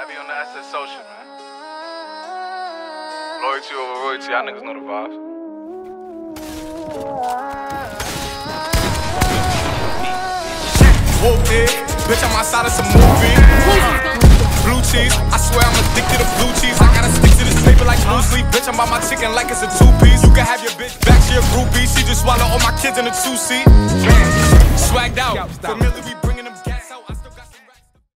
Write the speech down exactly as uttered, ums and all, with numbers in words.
be on the S S Social, man. Loyalty over royalty, y'all niggas know the vibes. Whoop it, bitch, I'm outside of some movie. Blue cheese, I swear I'm addicted to blue cheese. I gotta stick to this paper like blue sleep. Bitch, I'm by my chicken like it's a two-piece. You can have your bitch back to your groupie. She just swallow all my kids in a two-seat. Swagged out, familiar.